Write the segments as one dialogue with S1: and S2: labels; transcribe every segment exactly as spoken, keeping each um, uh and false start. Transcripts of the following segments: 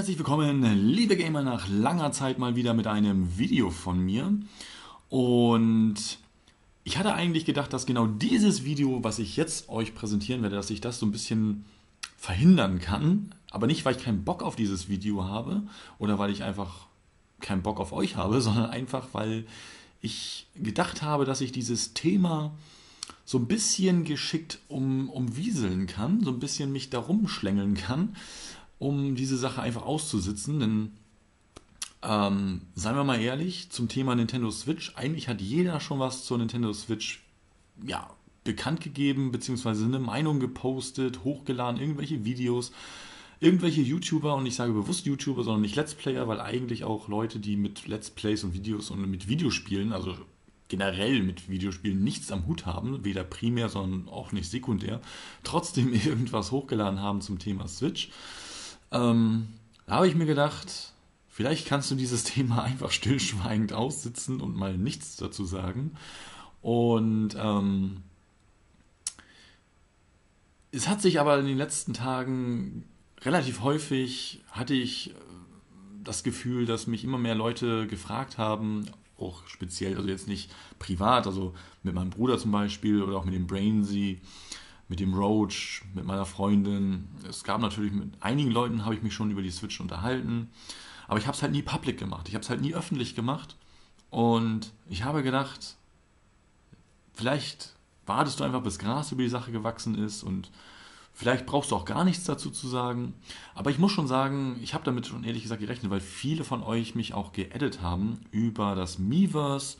S1: herzlich willkommen, liebe Gamer, nach langer Zeit mal wieder mit einem Video von mir. Und ich hatte eigentlich gedacht, dass genau dieses Video, was ich jetzt euch präsentieren werde, dass ich das so ein bisschen verhindern kann. Aber nicht, weil ich keinen Bock auf dieses Video habe oder weil ich einfach keinen Bock auf euch habe, sondern einfach, weil ich gedacht habe, dass ich dieses Thema so ein bisschen geschickt um, umwieseln kann, so ein bisschen mich darum schlängeln kann, um diese Sache einfach auszusitzen. Denn ähm, seien wir mal ehrlich, zum Thema Nintendo Switch, eigentlich hat jeder schon was zur Nintendo Switch ja, bekannt gegeben, beziehungsweise eine Meinung gepostet, hochgeladen, irgendwelche Videos, irgendwelche YouTuber, und ich sage bewusst YouTuber, sondern nicht Let's Player, weil eigentlich auch Leute, die mit Let's Plays und Videos und mit Videospielen, also generell mit Videospielen nichts am Hut haben, weder primär, sondern auch nicht sekundär, trotzdem irgendwas hochgeladen haben zum Thema Switch. Ähm, da habe ich mir gedacht, vielleicht kannst du dieses Thema einfach stillschweigend aussitzen und mal nichts dazu sagen. Und ähm, es hat sich aber in den letzten Tagen relativ häufig, hatte ich das Gefühl, dass mich immer mehr Leute gefragt haben, auch speziell, also jetzt nicht privat, also mit meinem Bruder zum Beispiel oder auch mit dem Brainsy, mit dem Roach, mit meiner Freundin. Es gab natürlich, mit einigen Leuten habe ich mich schon über die Switch unterhalten, aber ich habe es halt nie public gemacht. Ich habe es halt nie öffentlich gemacht, und ich habe gedacht, vielleicht wartest du einfach, bis Gras über die Sache gewachsen ist, und vielleicht brauchst du auch gar nichts dazu zu sagen. Aber ich muss schon sagen, ich habe damit schon ehrlich gesagt gerechnet, weil viele von euch mich auch geaddet haben über das Miiverse.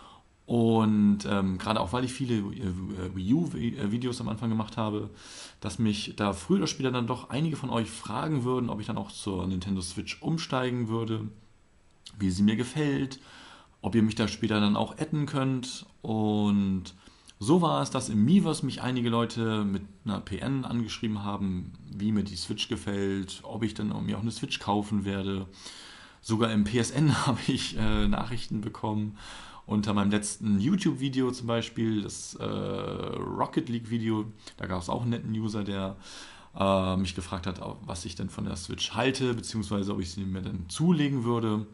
S1: Und ähm, gerade auch, weil ich viele äh, Wii U-Videos am Anfang gemacht habe, dass mich da früher oder später dann doch einige von euch fragen würden, ob ich dann auch zur Nintendo Switch umsteigen würde, wie sie mir gefällt, ob ihr mich da später dann auch adden könnt. Und so war es, dass im Miiverse mich einige Leute mit einer P N angeschrieben haben, wie mir die Switch gefällt, ob ich dann mir auch eine Switch kaufen werde. Sogar im P S N habe ich äh, Nachrichten bekommen. Unter meinem letzten YouTube-Video zum Beispiel, das äh, Rocket League-Video, da gab es auch einen netten User, der äh, mich gefragt hat, was ich denn von der Switch halte, beziehungsweise ob ich sie mir dann zulegen würde.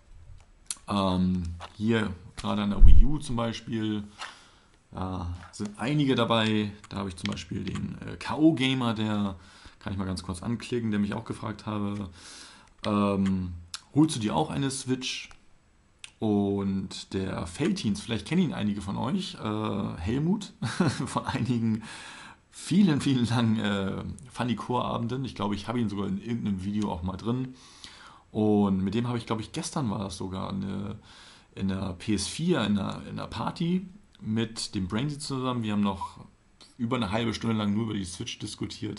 S1: Ähm, hier gerade an der Wii U zum Beispiel, da sind einige dabei. Da habe ich zum Beispiel den äh, K O-Gamer, der kann ich mal ganz kurz anklicken, der mich auch gefragt habe, ähm, holst du dir auch eine Switch? Und der Feltins, vielleicht kennen ihn einige von euch, äh, Helmut, von einigen vielen, vielen langen äh, Funny-Core-Abenden. Ich glaube, ich habe ihn sogar in irgendeinem Video auch mal drin. Und mit dem habe ich, glaube ich, gestern war das sogar eine, in der P S vier, in einer, in einer Party mit dem Brainsy zusammen. Wir haben noch über eine halbe Stunde lang nur über die Switch diskutiert.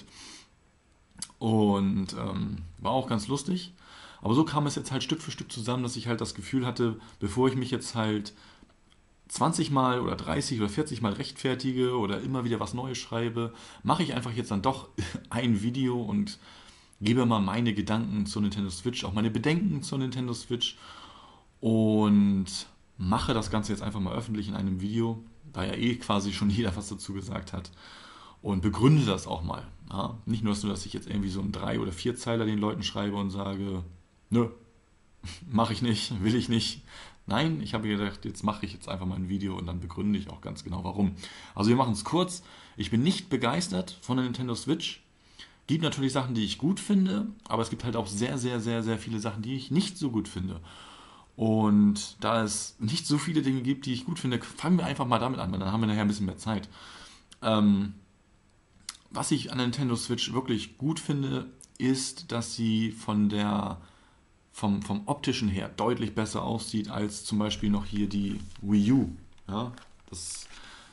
S1: Und ähm, war auch ganz lustig. Aber so kam es jetzt halt Stück für Stück zusammen, dass ich halt das Gefühl hatte, bevor ich mich jetzt halt zwanzig Mal oder dreißig oder vierzig Mal rechtfertige oder immer wieder was Neues schreibe, mache ich einfach jetzt dann doch ein Video und gebe mal meine Gedanken zur Nintendo Switch, auch meine Bedenken zur Nintendo Switch, und mache das Ganze jetzt einfach mal öffentlich in einem Video, da ja eh quasi schon jeder was dazu gesagt hat, und begründe das auch mal. Ja? Nicht nur, dass ich jetzt irgendwie so einen Drei- oder Vierzeiler den Leuten schreibe und sage, nö, mache ich nicht, will ich nicht. Nein, ich habe gedacht, jetzt mache ich jetzt einfach mal ein Video und dann begründe ich auch ganz genau warum. Also wir machen es kurz. Ich bin nicht begeistert von der Nintendo Switch. Gibt natürlich Sachen, die ich gut finde, aber es gibt halt auch sehr, sehr, sehr, sehr viele Sachen, die ich nicht so gut finde. Und da es nicht so viele Dinge gibt, die ich gut finde, fangen wir einfach mal damit an, weil dann haben wir nachher ein bisschen mehr Zeit. Ähm, was ich an der Nintendo Switch wirklich gut finde, ist, dass sie von der Vom, vom optischen her deutlich besser aussieht als zum Beispiel noch hier die Wii U. Ja, das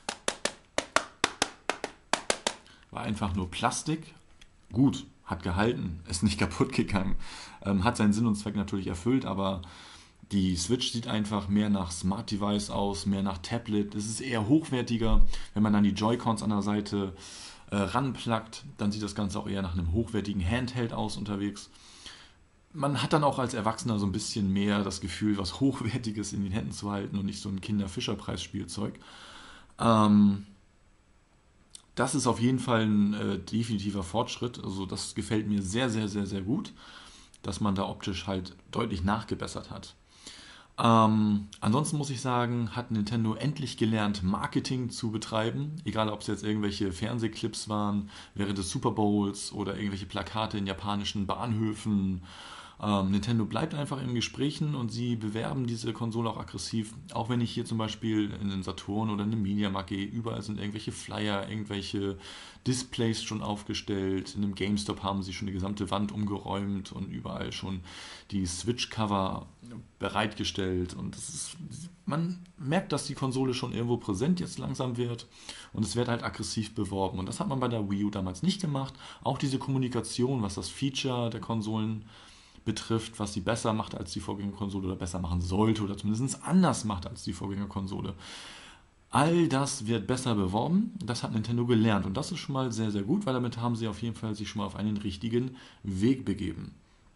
S1: war einfach nur Plastik. Gut, hat gehalten, ist nicht kaputt gegangen. Ähm, hat seinen Sinn und Zweck natürlich erfüllt, aber die Switch sieht einfach mehr nach Smart Device aus, mehr nach Tablet. Es ist eher hochwertiger. Wenn man dann die Joy-Cons an der Seite äh, ranpluggt, dann sieht das Ganze auch eher nach einem hochwertigen Handheld aus unterwegs. Man hat dann auch als Erwachsener so ein bisschen mehr das Gefühl, was Hochwertiges in den Händen zu halten und nicht so ein Kinder-Fischer-Preis-Spielzeug. Ähm, das ist auf jeden Fall ein äh, definitiver Fortschritt. Also das gefällt mir sehr, sehr, sehr, sehr gut. dass man da optisch halt deutlich nachgebessert hat. Ähm, ansonsten muss ich sagen, hat Nintendo endlich gelernt, Marketing zu betreiben. Egal, ob es jetzt irgendwelche Fernsehclips waren während des Super Bowls oder irgendwelche Plakate in japanischen Bahnhöfen. Ähm, Nintendo bleibt einfach in Gesprächen und sie bewerben diese Konsole auch aggressiv. Auch wenn ich hier zum Beispiel in den Saturn oder in den Mediamarkt gehe, überall sind irgendwelche Flyer, irgendwelche Displays schon aufgestellt. In einem GameStop haben sie schon die gesamte Wand umgeräumt und überall schon die Switch-Cover bereitgestellt. Und das ist, man merkt, dass die Konsole schon irgendwo präsent jetzt langsam wird und es wird halt aggressiv beworben. Und das hat man bei der Wii U damals nicht gemacht. Auch diese Kommunikation, was das Feature der Konsolen betrifft, was sie besser macht als die Vorgängerkonsole oder besser machen sollte oder zumindest anders macht als die Vorgängerkonsole. All das wird besser beworben, das hat Nintendo gelernt und das ist schon mal sehr, sehr gut, weil damit haben sie auf jeden Fall sich schon mal auf einen richtigen Weg begeben.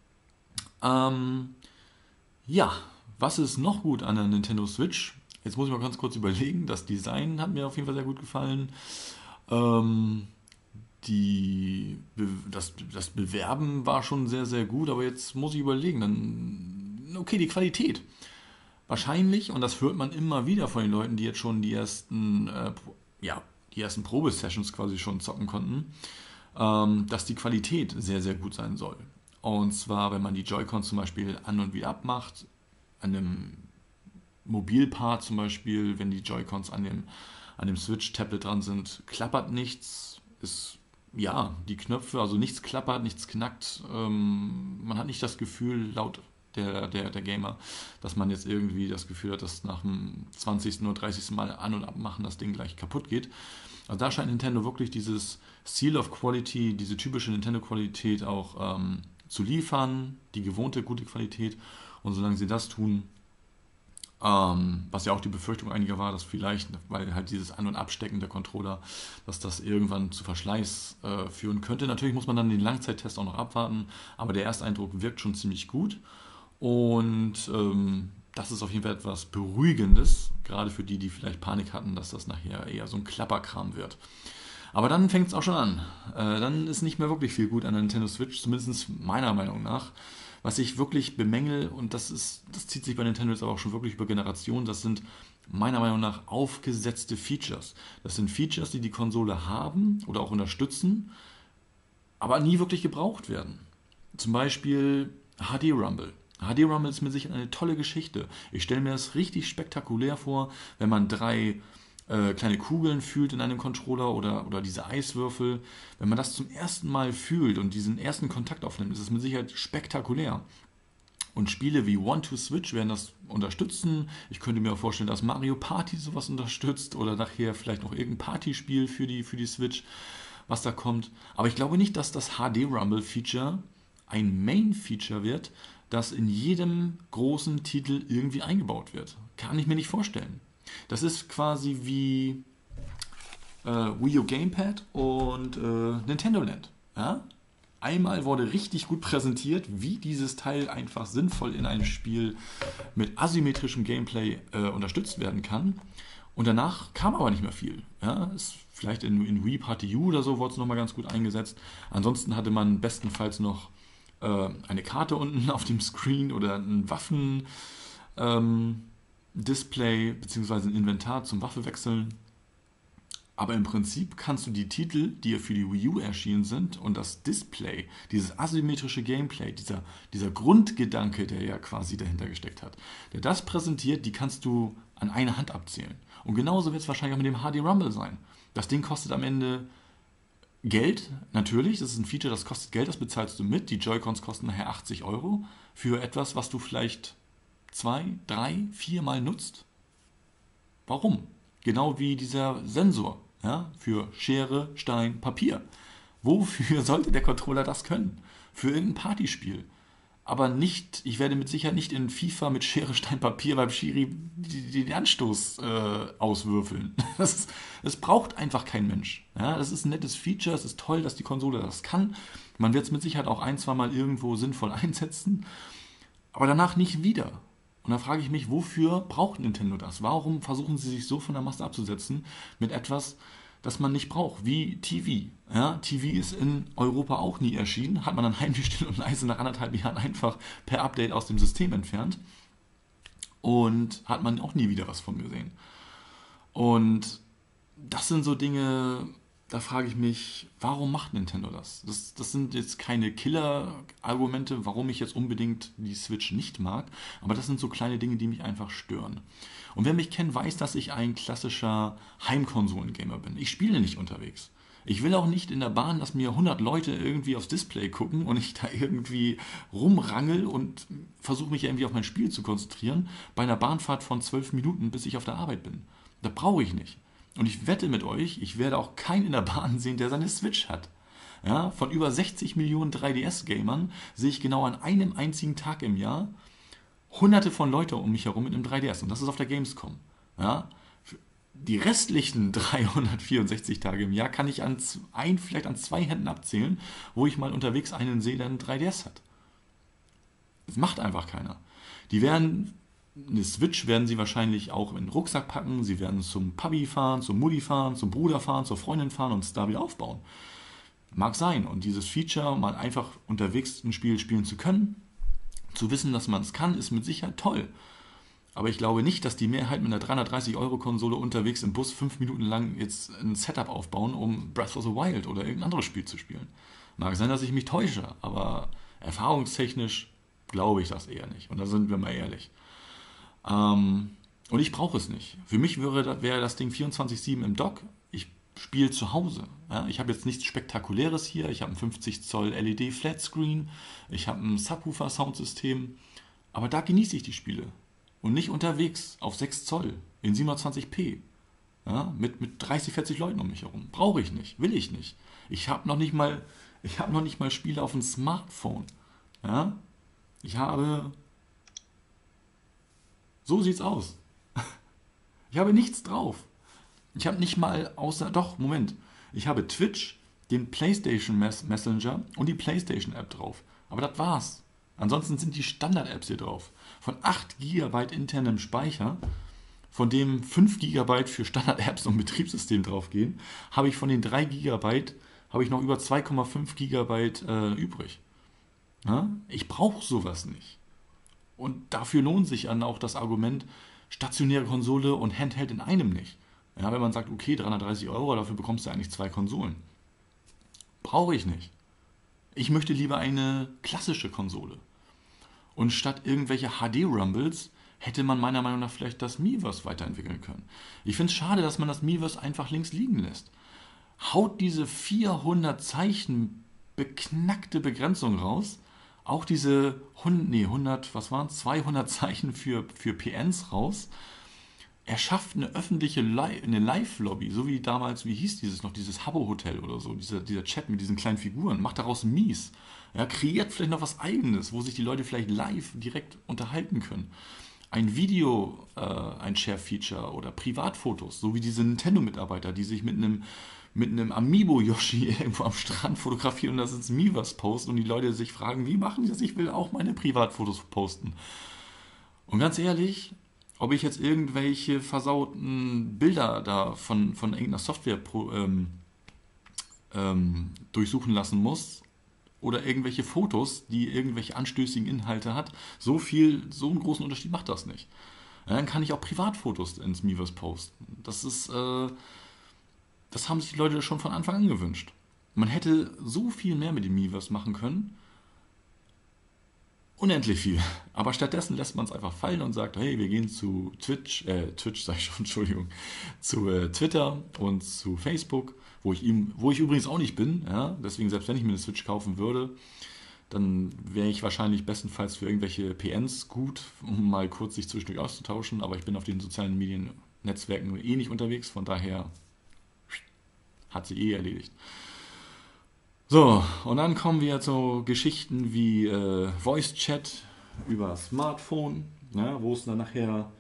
S1: Ähm, ja, was ist noch gut an der Nintendo Switch? Jetzt muss ich mal ganz kurz überlegen, das Design hat mir auf jeden Fall sehr gut gefallen. Ähm, die, das, das Bewerben war schon sehr, sehr gut, aber jetzt muss ich überlegen, dann, okay, die Qualität. Wahrscheinlich, und das hört man immer wieder von den Leuten, die jetzt schon die ersten, äh, ja, die ersten Probesessions quasi schon zocken konnten, ähm, dass die Qualität sehr, sehr gut sein soll. Und zwar, wenn man die Joy-Cons zum Beispiel an und wieder abmacht, an dem Mobilpart zum Beispiel, wenn die Joy-Cons an dem, an dem Switch-Tablet dran sind, klappert nichts, ist ja, die Knöpfe, also nichts klappert, nichts knackt. Ähm, man hat nicht das Gefühl, laut der, der, der Gamer, dass man jetzt irgendwie das Gefühl hat, dass nach dem zwanzigsten oder dreißigsten Mal an- und abmachen das Ding gleich kaputt geht. Also da scheint Nintendo wirklich dieses Seal of Quality, diese typische Nintendo-Qualität auch ähm, zu liefern, die gewohnte gute Qualität. Und solange sie das tun, Ähm, was ja auch die Befürchtung einiger war, dass vielleicht, weil halt dieses An- und Abstecken der Controller, dass das irgendwann zu Verschleiß äh, führen könnte. Natürlich muss man dann den Langzeittest auch noch abwarten, aber der Ersteindruck wirkt schon ziemlich gut. Und ähm, das ist auf jeden Fall etwas Beruhigendes, gerade für die, die vielleicht Panik hatten, dass das nachher eher so ein Klapperkram wird. Aber dann fängt es auch schon an. Äh, dann ist nicht mehr wirklich viel gut an der Nintendo Switch, zumindest meiner Meinung nach. Was ich wirklich bemängel, und das ist, das zieht sich bei Nintendo jetzt aber auch schon wirklich über Generationen, das sind meiner Meinung nach aufgesetzte Features. Das sind Features, die die Konsole haben oder auch unterstützen, aber nie wirklich gebraucht werden. Zum Beispiel H D Rumble. H D Rumble ist mir sicher eine tolle Geschichte. Ich stelle mir das richtig spektakulär vor, wenn man drei äh, kleine Kugeln fühlt in einem Controller oder, oder diese Eiswürfel. Wenn man das zum ersten Mal fühlt und diesen ersten Kontakt aufnimmt, ist es mit Sicherheit spektakulär. Und Spiele wie One to Switch werden das unterstützen. Ich könnte mir auch vorstellen, dass Mario Party sowas unterstützt oder nachher vielleicht noch irgendein Partyspiel für die, für die Switch, was da kommt. Aber ich glaube nicht, dass das H D Rumble Feature ein Main-Feature wird, das in jedem großen Titel irgendwie eingebaut wird. Kann ich mir nicht vorstellen. Das ist quasi wie äh, Wii U Gamepad und äh, Nintendo Land. Ja? Einmal wurde richtig gut präsentiert, wie dieses Teil einfach sinnvoll in einem Spiel mit asymmetrischem Gameplay äh, unterstützt werden kann. Und danach kam aber nicht mehr viel. Ja? Ist vielleicht in, in Wii Party U oder so wurde es nochmal ganz gut eingesetzt. Ansonsten hatte man bestenfalls noch äh, eine Karte unten auf dem Screen oder ein Waffen... Ähm, Display bzw. ein Inventar zum Waffe wechseln. Aber im Prinzip kannst du die Titel, die ja für die Wii U erschienen sind und das Display, dieses asymmetrische Gameplay, dieser, dieser Grundgedanke, der ja quasi dahinter gesteckt hat, der das präsentiert, die kannst du an einer Hand abzählen. Und genauso wird es wahrscheinlich auch mit dem H D Rumble sein. Das Ding kostet am Ende Geld, natürlich, das ist ein Feature, das kostet Geld, das bezahlst du mit. Die Joy-Cons kosten nachher achtzig Euro für etwas, was du vielleicht zwei, drei, vier Mal nutzt. Warum? Genau wie dieser Sensor, ja, für Schere, Stein, Papier. Wofür sollte der Controller das können? Für irgendein Partyspiel. Aber nicht, ich werde mit Sicherheit nicht in FIFA mit Schere, Stein, Papier beim Schiri den Anstoß äh, auswürfeln. Das, das braucht einfach kein Mensch. Ja, das ist ein nettes Feature, es ist toll, dass die Konsole das kann. Man wird es mit Sicherheit auch ein, zwei Mal irgendwo sinnvoll einsetzen, aber danach nicht wieder. Und da frage ich mich, wofür braucht Nintendo das? Warum versuchen sie sich so von der Masse abzusetzen mit etwas, das man nicht braucht, wie T V. Ja, T V ist in Europa auch nie erschienen, hat man dann heimlich still und leise nach anderthalb Jahren einfach per Update aus dem System entfernt und hat man auch nie wieder was von gesehen. Und das sind so Dinge, da frage ich mich, warum macht Nintendo das? Das, das sind jetzt keine Killer-Argumente, warum ich jetzt unbedingt die Switch nicht mag, aber das sind so kleine Dinge, die mich einfach stören. Und wer mich kennt, weiß, dass ich ein klassischer Heimkonsolen-Gamer bin. Ich spiele nicht unterwegs. Ich will auch nicht in der Bahn, dass mir hundert Leute irgendwie aufs Display gucken und ich da irgendwie rumrangel und versuche mich irgendwie auf mein Spiel zu konzentrieren, bei einer Bahnfahrt von zwölf Minuten, bis ich auf der Arbeit bin. Das brauche ich nicht. Und ich wette mit euch, ich werde auch keinen in der Bahn sehen, der seine Switch hat. Ja, von über sechzig Millionen drei D S-Gamern sehe ich genau an einem einzigen Tag im Jahr hunderte von Leuten um mich herum mit einem drei D S. Und das ist auf der Gamescom. Ja, die restlichen dreihundertvierundsechzig Tage im Jahr kann ich an ein, vielleicht an zwei Händen abzählen, wo ich mal unterwegs einen sehe, der einen drei D S hat. Das macht einfach keiner. Die werden... Eine Switch werden sie wahrscheinlich auch in den Rucksack packen, sie werden zum Papi fahren, zum Mutti fahren, zum Bruder fahren, zur Freundin fahren und es da wieder aufbauen. Mag sein. Und dieses Feature, mal einfach unterwegs ein Spiel spielen zu können, zu wissen, dass man es kann, ist mit Sicherheit toll. Aber ich glaube nicht, dass die Mehrheit mit einer dreihundertdreißig Euro Konsole unterwegs im Bus fünf Minuten lang jetzt ein Setup aufbauen, um Breath of the Wild oder irgendein anderes Spiel zu spielen. Mag sein, dass ich mich täusche, aber erfahrungstechnisch glaube ich das eher nicht. Und da sind wir mal ehrlich. Ähm, und ich brauche es nicht. Für mich wäre, wäre das Ding vierundzwanzig sieben im Dock. Ich spiele zu Hause. Ja, ich habe jetzt nichts Spektakuläres hier. Ich habe ein fünfzig Zoll L E D Flatscreen. Ich habe ein Subwoofer-Soundsystem. Aber da genieße ich die Spiele. Und nicht unterwegs auf sechs Zoll in siebenhundertzwanzig p. Ja, mit, mit dreißig, vierzig Leuten um mich herum. Brauche ich nicht. Will ich nicht. Ich habe noch nicht mal, ich habe noch nicht mal Spiele auf dem Smartphone. Ja? Ich habe... So sieht's aus. Ich habe nichts drauf. Ich habe nicht mal außer... Doch, Moment. Ich habe Twitch, den PlayStation Messenger und die PlayStation App drauf. Aber das war's. Ansonsten sind die Standard-Apps hier drauf. Von acht Gigabyte internem Speicher, von dem fünf Gigabyte für Standard-Apps und Betriebssystem draufgehen, habe ich von den drei Gigabyte habe ich noch über zwei Komma fünf Gigabyte äh, übrig. Ja? Ich brauche sowas nicht. Und dafür lohnt sich dann auch das Argument, stationäre Konsole und Handheld in einem nicht. Ja, wenn man sagt, okay, dreihundertdreißig Euro, dafür bekommst du eigentlich zwei Konsolen. Brauche ich nicht. Ich möchte lieber eine klassische Konsole. Und statt irgendwelche H D-Rumbles hätte man meiner Meinung nach vielleicht das Miiverse weiterentwickeln können. Ich finde es schade, dass man das Miiverse einfach links liegen lässt. Haut diese vierhundert Zeichen beknackte Begrenzung raus. Auch diese hundert, nee, hundert, was waren es, zweihundert Zeichen für, für P Ns raus. Er schafft eine öffentliche Li- eine Live-Lobby, so wie damals, wie hieß dieses noch, dieses Habbo-Hotel oder so, dieser, dieser Chat mit diesen kleinen Figuren, macht daraus Mies. Ja, kreiert vielleicht noch was Eigenes, wo sich die Leute vielleicht live direkt unterhalten können. Ein Video, äh, ein Share-Feature oder Privatfotos, so wie diese Nintendo-Mitarbeiter, die sich mit einem mit einem Amiibo-Yoshi irgendwo am Strand fotografieren und das ins Miiverse posten und die Leute sich fragen, wie machen die das? Ich will auch meine Privatfotos posten. Und ganz ehrlich, ob ich jetzt irgendwelche versauten Bilder da von, von irgendeiner Software pro, ähm, ähm, durchsuchen lassen muss oder irgendwelche Fotos, die irgendwelche anstößigen Inhalte hat, so viel, so einen großen Unterschied macht das nicht. Ja, dann kann ich auch Privatfotos ins Miiverse posten. Das ist... Äh, Das haben sich die Leute schon von Anfang an gewünscht. Man hätte so viel mehr mit dem Miiverse machen können. Unendlich viel. Aber stattdessen lässt man es einfach fallen und sagt, hey, wir gehen zu Twitch, äh, Twitch sag ich schon, Entschuldigung, zu äh, Twitter und zu Facebook, wo ich, ihm, wo ich übrigens auch nicht bin. Ja? Deswegen, selbst wenn ich mir eine Switch kaufen würde, dann wäre ich wahrscheinlich bestenfalls für irgendwelche P Ns gut, um mal kurz sich zwischendurch auszutauschen. Aber ich bin auf den sozialen Mediennetzwerken eh nicht unterwegs, von daher... Hat sie eh erledigt. So, und dann kommen wir zu Geschichten wie äh, Voice Chat über Smartphone, ja, wo es dann nachher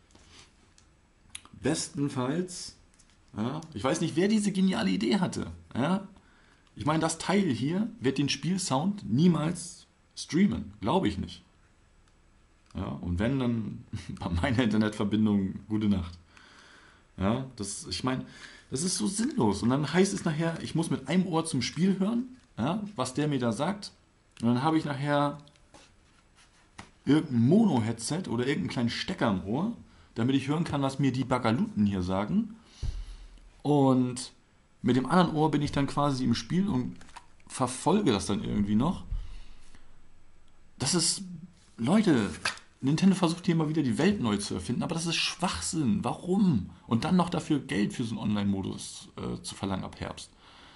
S1: bestenfalls, ja, ich weiß nicht, wer diese geniale Idee hatte. Ja, ich meine, das Teil hier wird den Spielsound niemals streamen, glaube ich nicht. Ja, und wenn, dann bei meiner Internetverbindung gute Nacht. Ja, das, ich meine, das ist so sinnlos. Und dann heißt es nachher, ich muss mit einem Ohr zum Spiel hören, ja, was der mir da sagt. Und dann habe ich nachher irgendein Mono-Headset oder irgendeinen kleinen Stecker im Ohr, damit ich hören kann, was mir die Bagaluten hier sagen. Und mit dem anderen Ohr bin ich dann quasi im Spiel und verfolge das dann irgendwie noch. Das ist, Leute, Nintendo versucht hier mal wieder die Welt neu zu erfinden, aber das ist Schwachsinn. Warum? Und dann noch dafür Geld für so einen Online-Modus äh, zu verlangen ab Herbst.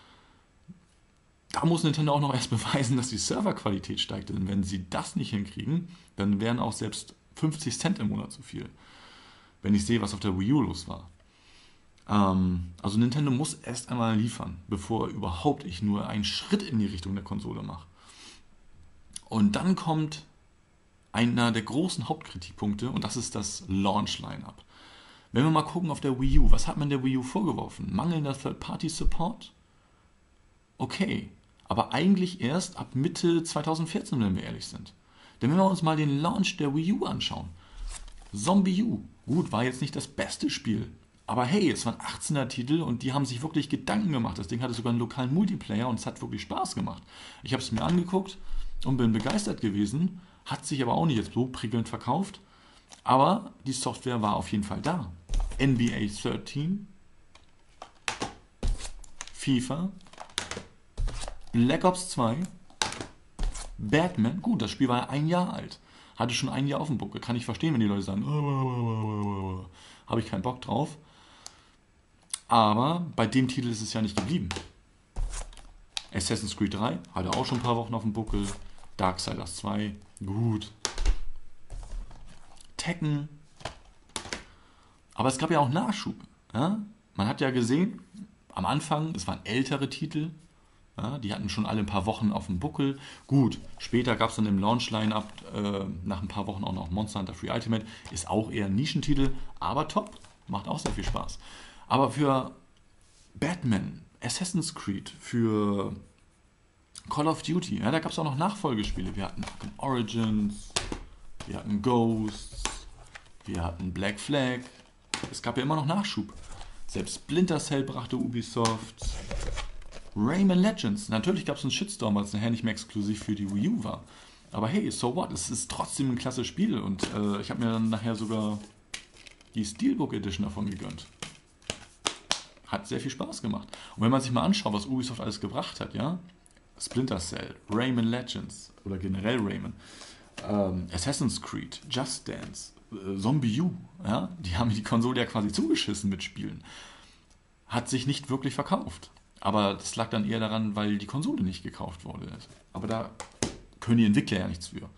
S1: Da muss Nintendo auch noch erst beweisen, dass die Serverqualität steigt. Denn wenn sie das nicht hinkriegen, dann wären auch selbst fünfzig Cent im Monat zu viel. Wenn ich sehe, was auf der Wii U los war. Ähm, also Nintendo muss erst einmal liefern, bevor überhaupt ich nur einen Schritt in die Richtung der Konsole mache. Und dann kommt einer der großen Hauptkritikpunkte und das ist das Launch-Line-Up. Wenn wir mal gucken auf der Wii U, was hat man der Wii U vorgeworfen? Mangelnder Third-Party-Support? Okay, aber eigentlich erst ab Mitte zwanzig vierzehn, wenn wir ehrlich sind. Denn wenn wir uns mal den Launch der Wii U anschauen, Zombie U, gut, war jetzt nicht das beste Spiel, aber hey, es waren achtzehner Titel und die haben sich wirklich Gedanken gemacht. Das Ding hatte sogar einen lokalen Multiplayer und es hat wirklich Spaß gemacht. Ich habe es mir angeguckt und bin begeistert gewesen, hat sich aber auch nicht jetzt so prickelnd verkauft, aber die Software war auf jeden Fall da. N B A dreizehn, FIFA, Black Ops zwei, Batman, gut, das Spiel war ja ein Jahr alt, hatte schon ein Jahr auf dem Buckel, kann ich verstehen, wenn die Leute sagen, habe ich keinen Bock drauf, aber bei dem Titel ist es ja nicht geblieben. Assassin's Creed drei hatte auch schon ein paar Wochen auf dem Buckel, Darksiders zwei, gut, Tekken, aber es gab ja auch Nachschub. Ja? Man hat ja gesehen, am Anfang, es waren ältere Titel, ja, die hatten schon alle ein paar Wochen auf dem Buckel. Gut, später gab es dann im Launch-Line-Up äh, nach ein paar Wochen auch noch Monster Hunter Free Ultimate. Ist auch eher ein Nischentitel, aber top. Macht auch sehr viel Spaß. Aber für Batman, Assassin's Creed, für Call of Duty, ja, da gab es auch noch Nachfolgespiele. Wir hatten Origins, wir hatten Ghosts, wir hatten Black Flag. Es gab ja immer noch Nachschub. Selbst Splinter Cell brachte Ubisoft. Rayman Legends. Natürlich gab es einen Shitstorm, weil es nachher nicht mehr exklusiv für die Wii U war. Aber hey, so what? Es ist trotzdem ein klasse Spiel. Und äh, ich habe mir dann nachher sogar die Steelbook Edition davon gegönnt. Hat sehr viel Spaß gemacht. Und wenn man sich mal anschaut, was Ubisoft alles gebracht hat, ja, Splinter Cell, Rayman Legends oder generell Rayman, ähm, Assassin's Creed, Just Dance, äh, Zombie U, ja, die haben die Konsole ja quasi zugeschissen mit Spielen. Hat sich nicht wirklich verkauft. Aber das lag dann eher daran, weil die Konsole nicht gekauft wurde. Aber da können die Entwickler ja nichts für.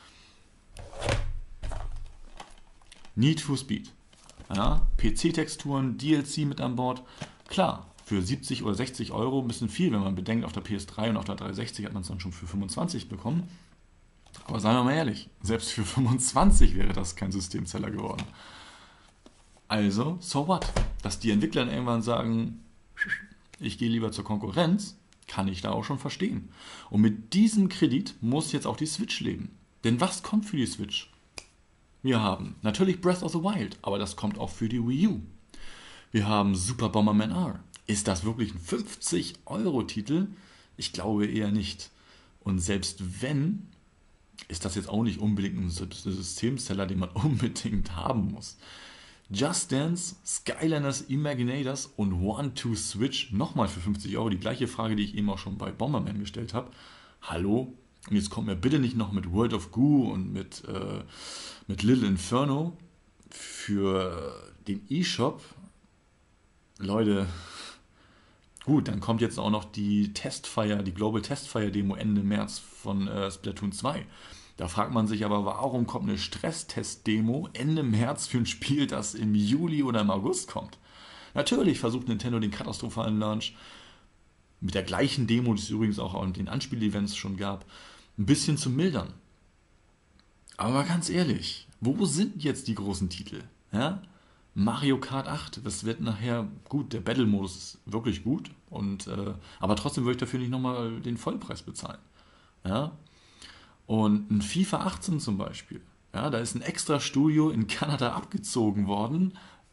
S1: Need for Speed. Ja, P C-Texturen, D L C mit an Bord. Klar, für siebzig oder sechzig Euro ein bisschen viel, wenn man bedenkt, auf der P S drei und auf der dreihundertsechzig hat man es dann schon für fünfundzwanzig bekommen. Aber seien wir mal ehrlich, selbst für fünfundzwanzig wäre das kein Systemseller geworden. Also, so what? Dass die Entwickler dann irgendwann sagen, ich gehe lieber zur Konkurrenz, kann ich da auch schon verstehen. Und mit diesem Kredit muss jetzt auch die Switch leben. Denn was kommt für die Switch? Wir haben natürlich Breath of the Wild, aber das kommt auch für die Wii U. Wir haben Super Bomberman R. Ist das wirklich ein fünfzig Euro Titel? Ich glaube eher nicht. Und selbst wenn, ist das jetzt auch nicht unbedingt ein Systemseller, den man unbedingt haben muss. Just Dance, Skylanders Imaginators und One Two Switch nochmal für fünfzig Euro. Die gleiche Frage, die ich eben auch schon bei Bomberman gestellt habe. Hallo? Und jetzt kommt mir bitte nicht noch mit World of Goo und mit, äh, mit Little Inferno für den eShop. Leute, gut, dann kommt jetzt auch noch die Testfire, die Global Testfire Demo Ende März von äh, Splatoon zwei. Da fragt man sich aber, warum kommt eine Stresstest-Demo Ende März für ein Spiel, das im Juli oder im August kommt? Natürlich versucht Nintendo den katastrophalen Launch mit der gleichen Demo, die es übrigens auch an den Anspiel-Events schon gab, ein bisschen zu mildern. Aber mal ganz ehrlich, wo sind jetzt die großen Titel? Ja? Mario Kart acht, das wird nachher gut, der Battle-Modus ist wirklich gut, und, äh, aber trotzdem würde ich dafür nicht nochmal den Vollpreis bezahlen. Ja? Und ein FIFA achtzehn zum Beispiel, ja, da ist ein extra Studio in Kanada abgezogen worden,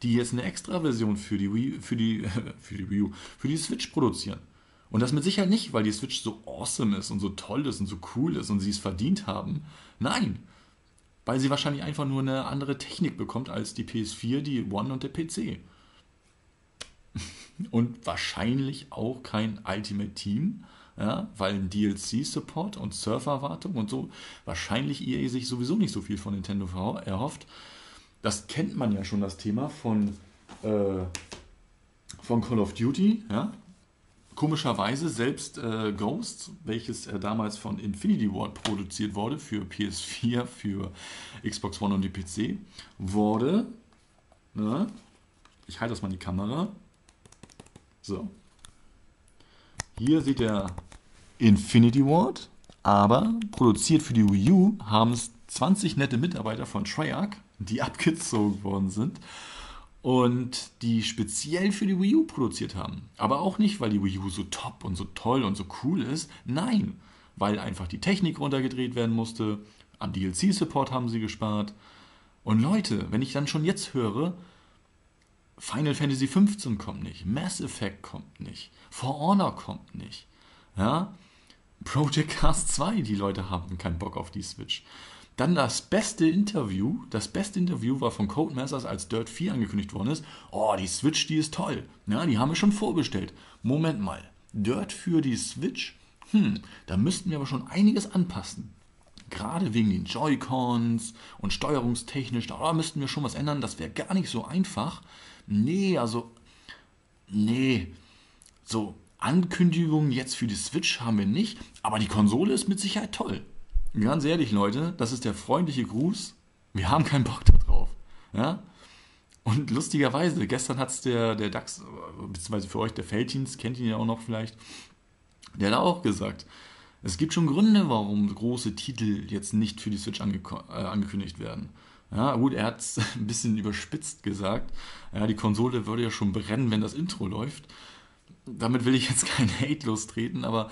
S1: die jetzt eine Extra-Version für die Wii, für die, für die Wii U, für die Switch produzieren. Und das mit Sicherheit nicht, weil die Switch so awesome ist und so toll ist und so cool ist und sie es verdient haben. Nein, weil sie wahrscheinlich einfach nur eine andere Technik bekommt als die P S vier, die One und der P C. Und wahrscheinlich auch kein Ultimate Team, ja, weil ein D L C-Support und Surferwartung und so wahrscheinlich E A sich sowieso nicht so viel von Nintendo erhofft. Das kennt man ja schon, das Thema von, äh, von Call of Duty, ja. Komischerweise selbst äh, Ghost, welches äh, damals von Infinity Ward produziert wurde für P S vier, für Xbox One und die P C, wurde, ne, ich halte das mal in die Kamera, so, hier sieht der Infinity Ward, aber produziert für die Wii U haben es zwanzig nette Mitarbeiter von Treyarch, die abgezogen worden sind und die speziell für die Wii U produziert haben. Aber auch nicht, weil die Wii U so top und so toll und so cool ist. Nein, weil einfach die Technik runtergedreht werden musste. Am D L C-Support haben sie gespart. Und Leute, wenn ich dann schon jetzt höre, Final Fantasy fünfzehn kommt nicht, Mass Effect kommt nicht, For Honor kommt nicht, ja, Project Cars zwei, die Leute haben keinen Bock auf die Switch. Dann das beste Interview, das beste Interview war von Codemasters, als Dirt vier angekündigt worden ist. Oh, die Switch, die ist toll. Ja, die haben wir schon vorbestellt. Moment mal, Dirt für die Switch? Hm, da müssten wir aber schon einiges anpassen. Gerade wegen den Joy-Cons und steuerungstechnisch, da müssten wir schon was ändern. Das wäre gar nicht so einfach. Nee, also, nee, so Ankündigungen jetzt für die Switch haben wir nicht, aber die Konsole ist mit Sicherheit toll. Ganz ehrlich, Leute, das ist der freundliche Gruß. Wir haben keinen Bock da drauf. Ja? Und lustigerweise, gestern hat es der, der DAX, beziehungsweise für euch der Felddienst, kennt ihn ja auch noch vielleicht, der hat auch gesagt, es gibt schon Gründe, warum große Titel jetzt nicht für die Switch ange äh, angekündigt werden. Ja, gut, er hat es ein bisschen überspitzt gesagt. Ja, die Konsole würde ja schon brennen, wenn das Intro läuft. Damit will ich jetzt kein Hate lostreten, aber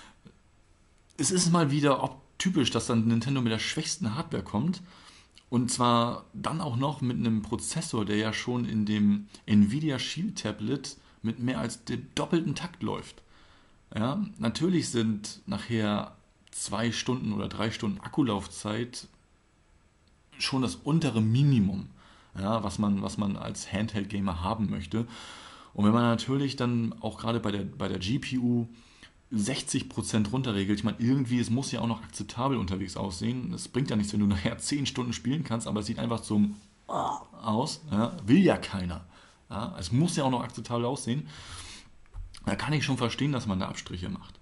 S1: es ist mal wieder ob typisch, dass dann Nintendo mit der schwächsten Hardware kommt. Und zwar dann auch noch mit einem Prozessor, der ja schon in dem Nvidia Shield Tablet mit mehr als dem doppelten Takt läuft. Ja, natürlich sind nachher zwei Stunden oder drei Stunden Akkulaufzeit schon das untere Minimum, ja, was man, was man als Handheld-Gamer haben möchte. Und wenn man natürlich dann auch gerade bei der, bei der G P U sechzig Prozent runterregelt, ich meine, irgendwie, es muss ja auch noch akzeptabel unterwegs aussehen. Es bringt ja nichts, wenn du nachher zehn Stunden spielen kannst, aber es sieht einfach zum aus. Ja, will ja keiner. Ja, es muss ja auch noch akzeptabel aussehen. Da kann ich schon verstehen, dass man da Abstriche macht.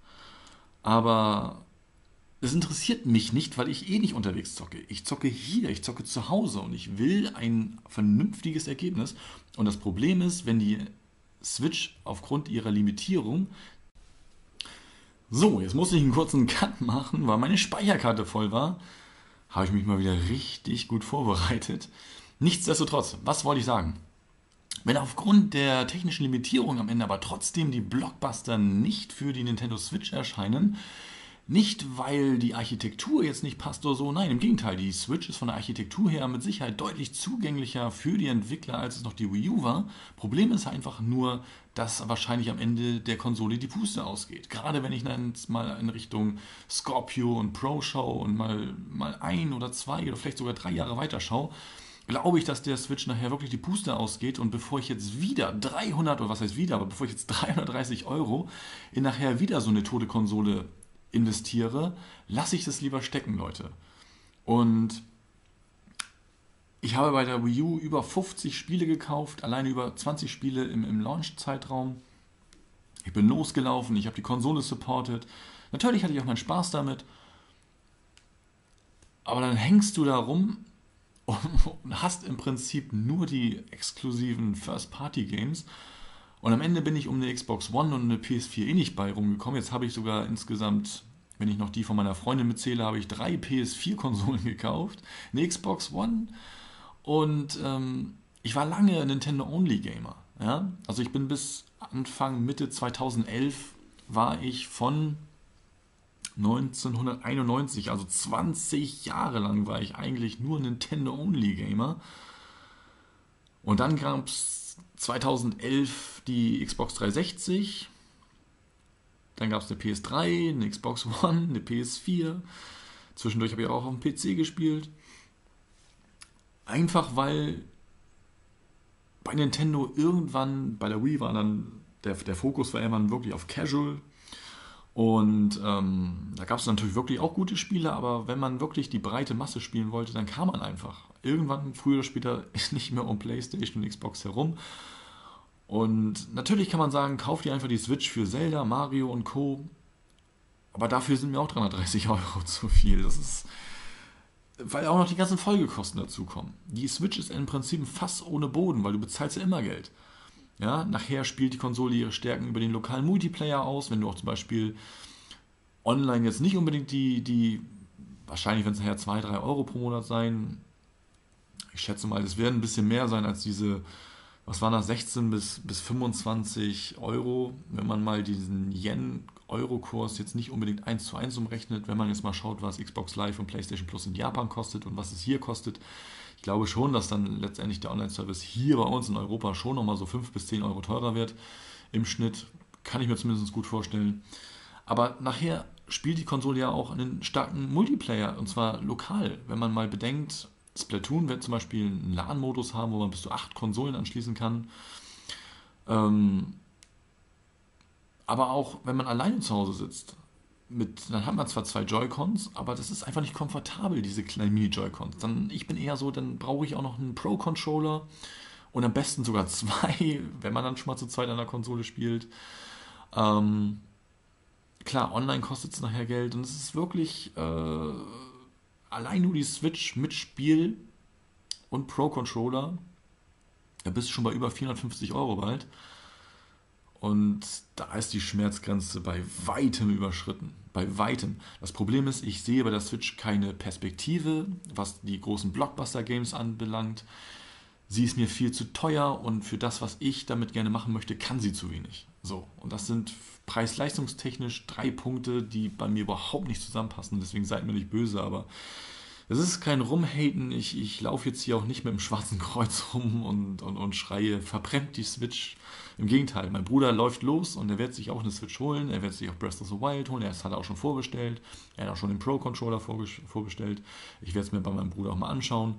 S1: Aber es interessiert mich nicht, weil ich eh nicht unterwegs zocke. Ich zocke hier, ich zocke zu Hause und ich will ein vernünftiges Ergebnis. Und das Problem ist, wenn die Switch aufgrund ihrer Limitierung... So, jetzt muss ich einen kurzen Cut machen, weil meine Speicherkarte voll war. Habe ich mich mal wieder richtig gut vorbereitet. Nichtsdestotrotz, was wollte ich sagen? Wenn aufgrund der technischen Limitierung am Ende aber trotzdem die Blockbuster nicht für die Nintendo Switch erscheinen, nicht weil die Architektur jetzt nicht passt oder so, nein, im Gegenteil, die Switch ist von der Architektur her mit Sicherheit deutlich zugänglicher für die Entwickler, als es noch die Wii U war. Problem ist einfach nur, dass wahrscheinlich am Ende der Konsole die Puste ausgeht. Gerade wenn ich dann mal in Richtung Scorpio und Pro schaue und mal, mal ein oder zwei oder vielleicht sogar drei Jahre weiter schaue, glaube ich, dass der Switch nachher wirklich die Puste ausgeht und bevor ich jetzt wieder dreihundert, oder was heißt wieder, aber bevor ich jetzt dreihundertdreißig Euro in nachher wieder so eine tote Konsole investiere, lasse ich das lieber stecken, Leute. Und ich habe bei der Wii U über fünfzig Spiele gekauft, alleine über zwanzig Spiele im, im Launch-Zeitraum. Ich bin losgelaufen, ich habe die Konsole supportet. Natürlich hatte ich auch meinen Spaß damit. Aber dann hängst du da rum und hast im Prinzip nur die exklusiven First-Party-Games. Und am Ende bin ich um eine Xbox One und eine P S vier eh nicht bei rumgekommen. Jetzt habe ich sogar insgesamt, wenn ich noch die von meiner Freundin mitzähle, habe ich drei P S vier Konsolen gekauft, eine Xbox One und ähm, ich war lange Nintendo-Only-Gamer. Ja? Also ich bin bis Anfang, Mitte zweitausendelf war ich von neunzehnhunderteinundneunzig, also zwanzig Jahre lang war ich eigentlich nur Nintendo-Only-Gamer. Und dann gab es zweitausendelf die Xbox dreihundertsechzig, dann gab es eine P S drei, eine Xbox One, eine P S vier. Zwischendurch habe ich auch auf dem P C gespielt. Einfach weil bei Nintendo irgendwann, bei der Wii war dann, der, der Fokus war irgendwann wirklich auf Casual. Und ähm, da gab es natürlich wirklich auch gute Spiele, aber wenn man wirklich die breite Masse spielen wollte, dann kam man einfach irgendwann früher oder später nicht mehr um PlayStation und Xbox herum. Und natürlich kann man sagen, kauft ihr einfach die Switch für Zelda, Mario und Co. Aber dafür sind mir auch dreihundertdreißig Euro zu viel. Das ist, weil auch noch die ganzen Folgekosten dazukommen. Die Switch ist im Prinzip ein Fass ohne Boden, weil du bezahlst ja immer Geld. Ja, nachher spielt die Konsole ihre Stärken über den lokalen Multiplayer aus, wenn du auch zum Beispiel online jetzt nicht unbedingt die, die wahrscheinlich werden es nachher zwei drei Euro pro Monat sein. Ich schätze mal, das werden ein bisschen mehr sein als diese, was waren das, sechzehn bis, bis fünfundzwanzig Euro, wenn man mal diesen Yen-Euro-Kurs jetzt nicht unbedingt eins zu eins umrechnet, wenn man jetzt mal schaut, was Xbox Live und PlayStation Plus in Japan kostet und was es hier kostet. Ich glaube schon, dass dann letztendlich der Online-Service hier bei uns in Europa schon nochmal so fünf bis zehn Euro teurer wird im Schnitt. Kann ich mir zumindest gut vorstellen. Aber nachher spielt die Konsole ja auch einen starken Multiplayer, und zwar lokal. Wenn man mal bedenkt, Splatoon wird zum Beispiel einen LAN-Modus haben, wo man bis zu acht Konsolen anschließen kann. Ähm, aber auch, wenn man alleine zu Hause sitzt, mit, dann hat man zwar zwei Joy-Cons, aber das ist einfach nicht komfortabel, diese kleinen Mini-Joy-Cons. Dann, ich bin eher so, dann brauche ich auch noch einen Pro-Controller und am besten sogar zwei, wenn man dann schon mal zu zweit an der Konsole spielt. Ähm, klar, online kostet es nachher Geld und es ist wirklich äh, allein nur die Switch mit Spiel und Pro-Controller, da bist du schon bei über vierhundertfünfzig Euro bald. Und da ist die Schmerzgrenze bei weitem überschritten. Bei weitem. Das Problem ist, ich sehe bei der Switch keine Perspektive, was die großen Blockbuster-Games anbelangt. Sie ist mir viel zu teuer und für das, was ich damit gerne machen möchte, kann sie zu wenig. So, und das sind preis-leistungstechnisch drei Punkte, die bei mir überhaupt nicht zusammenpassen. Deswegen seid mir nicht böse, aber es ist kein Rumhaten. Ich, ich laufe jetzt hier auch nicht mit dem schwarzen Kreuz rum und, und, und schreie, verbrennt die Switch. Im Gegenteil, mein Bruder läuft los und er wird sich auch eine Switch holen. Er wird sich auch Breath of the Wild holen. Er hat auch schon vorbestellt. Er hat auch schon den Pro-Controller vorbestellt. Ich werde es mir bei meinem Bruder auch mal anschauen.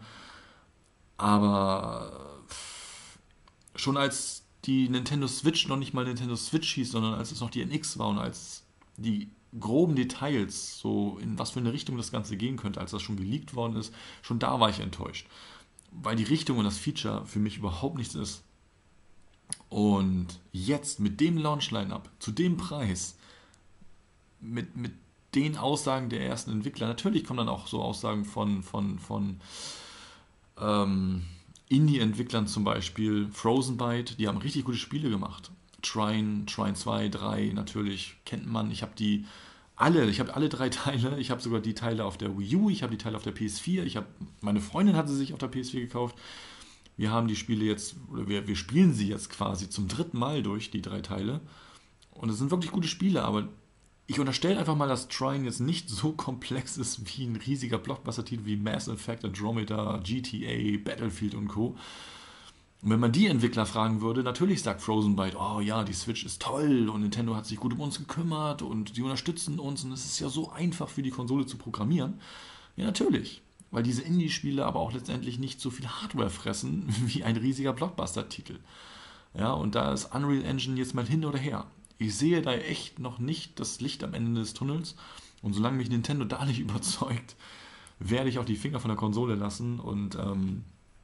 S1: Aber schon als die Nintendo Switch noch nicht mal Nintendo Switch hieß, sondern als es noch die N X war und als die groben Details, so in was für eine Richtung das Ganze gehen könnte, als das schon geleakt worden ist, schon da war ich enttäuscht. Weil die Richtung und das Feature für mich überhaupt nichts ist. Und jetzt mit dem Launch-Line-Up, zu dem Preis, mit, mit den Aussagen der ersten Entwickler, natürlich kommen dann auch so Aussagen von, von, von ähm, Indie-Entwicklern zum Beispiel, Frozen Byte, die haben richtig gute Spiele gemacht. Trine, Trine zwei, drei natürlich, kennt man. Ich habe die alle, ich habe alle drei Teile. Ich habe sogar die Teile auf der Wii U, ich habe die Teile auf der P S vier. Ich habe, meine Freundin hatte sie sich auf der P S vier gekauft. Wir haben die Spiele jetzt, oder wir, wir spielen sie jetzt quasi zum dritten Mal durch, die drei Teile. Und es sind wirklich gute Spiele, aber ich unterstelle einfach mal, dass Trine jetzt nicht so komplex ist wie ein riesiger Blockbuster-Titel wie Mass Effect, Andromeda, G T A, Battlefield und Co. Und wenn man die Entwickler fragen würde, natürlich sagt Frozen Byte, oh ja, die Switch ist toll und Nintendo hat sich gut um uns gekümmert und die unterstützen uns und es ist ja so einfach für die Konsole zu programmieren. Ja, natürlich. Weil diese Indie-Spiele aber auch letztendlich nicht so viel Hardware fressen wie ein riesiger Blockbuster-Titel. Ja, und da ist Unreal Engine jetzt mal hin oder her. Ich sehe da echt noch nicht das Licht am Ende des Tunnels und solange mich Nintendo da nicht überzeugt, werde ich auch die Finger von der Konsole lassen und ähm,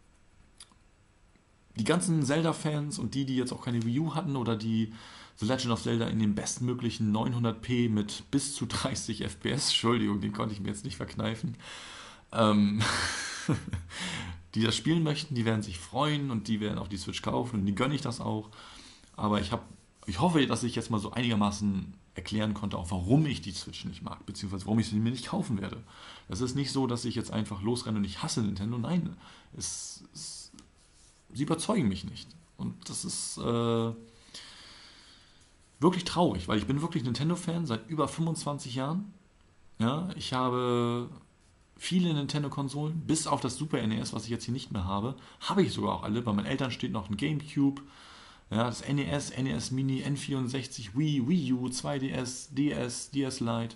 S1: die ganzen Zelda-Fans und die, die jetzt auch keine Wii U hatten oder die The Legend of Zelda in den bestmöglichen neunhundert p mit bis zu dreißig F P S, Entschuldigung, den konnte ich mir jetzt nicht verkneifen, ähm, die das spielen möchten, die werden sich freuen und die werden auch die Switch kaufen und die gönne ich das auch. Aber ich habe, ich hoffe, dass ich jetzt mal so einigermaßen erklären konnte, auch warum ich die Switch nicht mag, beziehungsweise warum ich sie mir nicht kaufen werde. Das ist nicht so, dass ich jetzt einfach losrenne und ich hasse Nintendo. Nein, es, es, sie überzeugen mich nicht. Und das ist äh, wirklich traurig, weil ich bin wirklich Nintendo-Fan seit über fünfundzwanzig Jahren. Ja, ich habe Viele Nintendo-Konsolen, bis auf das Super N E S, was ich jetzt hier nicht mehr habe, habe ich sogar auch alle. Bei meinen Eltern steht noch ein GameCube, ja, das N E S, N E S Mini, N vierundsechzig, Wii, Wii U, zwei D S, D S, D S Lite.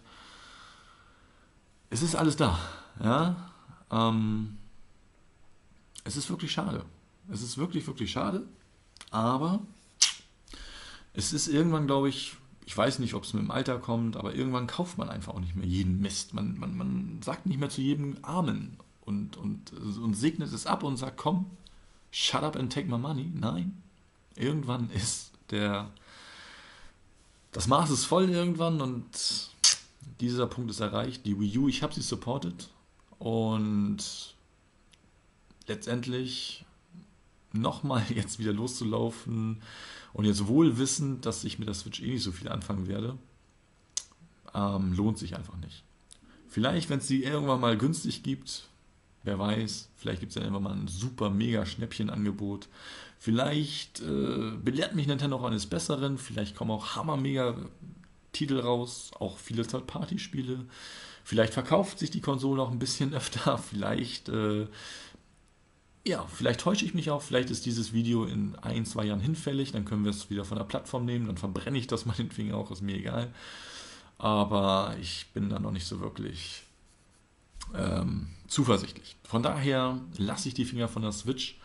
S1: Es ist alles da. Ja? Ähm, es ist wirklich schade. Es ist wirklich, wirklich schade. Aber es ist irgendwann, glaube ich, ich weiß nicht, ob es mit dem Alter kommt, aber irgendwann kauft man einfach auch nicht mehr jeden Mist. Man, man, man sagt nicht mehr zu jedem Amen und, und, und segnet es ab und sagt, komm, shut up and take my money. Nein, irgendwann ist der, das Maß ist voll irgendwann und dieser Punkt ist erreicht. Die Wii U, ich habe sie supported und letztendlich nochmal jetzt wieder loszulaufen und jetzt wohl wissend, dass ich mit der Switch eh nicht so viel anfangen werde, ähm, lohnt sich einfach nicht. Vielleicht, wenn es die irgendwann mal günstig gibt, wer weiß, vielleicht gibt es dann irgendwann mal ein super mega Schnäppchenangebot. Vielleicht äh, belehrt mich Nintendo auch eines Besseren, vielleicht kommen auch hammer mega Titel raus, auch viele Third-Party-Spiele. Vielleicht verkauft sich die Konsole auch ein bisschen öfter, vielleicht äh, ja, vielleicht täusche ich mich auch, vielleicht ist dieses Video in ein, zwei Jahren hinfällig, dann können wir es wieder von der Plattform nehmen, dann verbrenne ich das meinetwegen auch, ist mir egal. Aber ich bin da noch nicht so wirklich ähm, zuversichtlich. Von daher lasse ich die Finger von der Switch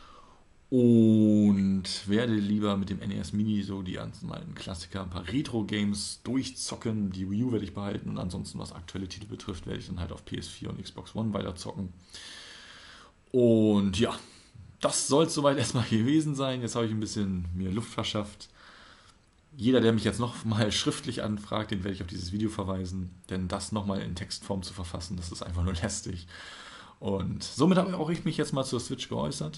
S1: und werde lieber mit dem N E S Mini so die ganzen alten Klassiker, ein paar Retro-Games durchzocken. Die Wii U werde ich behalten und ansonsten, was aktuelle Titel betrifft, werde ich dann halt auf P S vier und Xbox One weiter zocken. Und ja, das soll es soweit erstmal gewesen sein. Jetzt habe ich ein bisschen mir Luft verschafft. Jeder, der mich jetzt nochmal schriftlich anfragt, den werde ich auf dieses Video verweisen. Denn das nochmal in Textform zu verfassen, das ist einfach nur lästig. Und somit habe auch ich mich jetzt mal zur Switch geäußert.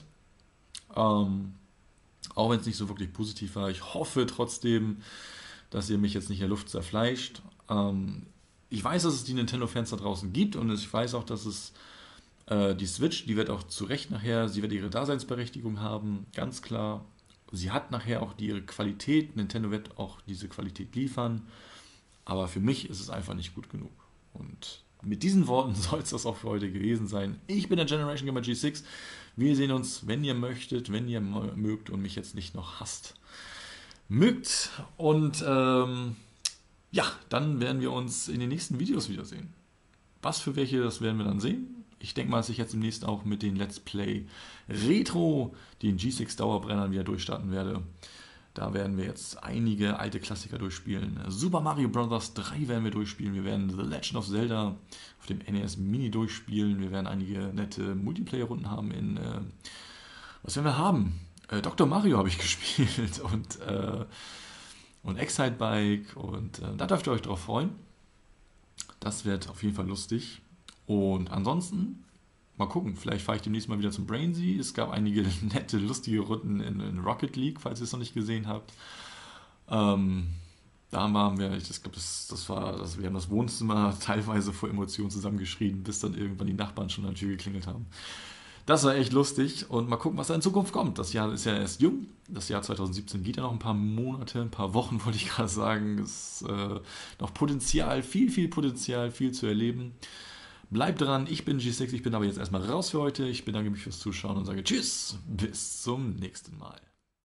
S1: Ähm, auch wenn es nicht so wirklich positiv war. Ich hoffe trotzdem, dass ihr mich jetzt nicht in der Luft zerfleischt. Ähm, ich weiß, dass es die Nintendo-Fans da draußen gibt und ich weiß auch, dass es die Switch, die wird auch zu Recht nachher, sie wird ihre Daseinsberechtigung haben, ganz klar. Sie hat nachher auch die ihre Qualität, Nintendo wird auch diese Qualität liefern, aber für mich ist es einfach nicht gut genug. Und mit diesen Worten soll es das auch für heute gewesen sein. Ich bin der Generation Gamer G sechs. Wir sehen uns, wenn ihr möchtet, wenn ihr mögt und mich jetzt nicht noch hasst. Mögt und ähm, ja, dann werden wir uns in den nächsten Videos wiedersehen. Was für welche, das werden wir dann sehen. Ich denke mal, dass ich jetzt demnächst auch mit den Let's Play Retro, den G sechs Dauerbrennern wieder durchstarten werde. Da werden wir jetzt einige alte Klassiker durchspielen. Super Mario Bros. drei werden wir durchspielen. Wir werden The Legend of Zelda auf dem N E S Mini durchspielen. Wir werden einige nette Multiplayer-Runden haben in... Äh, was werden wir haben? Äh, Doktor Mario habe ich gespielt und, äh, und Excite Bike. Und äh, da dürft ihr euch drauf freuen. Das wird auf jeden Fall lustig. Und ansonsten, mal gucken, vielleicht fahre ich demnächst mal wieder zum Brainsy. Es gab einige nette, lustige Runden in, in Rocket League, falls ihr es noch nicht gesehen habt. Ähm, da haben wir, ich glaube, das, das war, das, wir haben das Wohnzimmer teilweise vor Emotionen zusammengeschrien, bis dann irgendwann die Nachbarn schon an der Tür geklingelt haben. Das war echt lustig und mal gucken, was da in Zukunft kommt. Das Jahr ist ja erst jung. Das Jahr zwanzig siebzehn geht ja noch ein paar Monate, ein paar Wochen, wollte ich gerade sagen. Es ist äh, noch Potenzial, viel, viel Potenzial, viel zu erleben. Bleibt dran, ich bin G sechs, ich bin aber jetzt erstmal raus für heute. Ich bedanke mich fürs Zuschauen und sage Tschüss, bis zum nächsten Mal.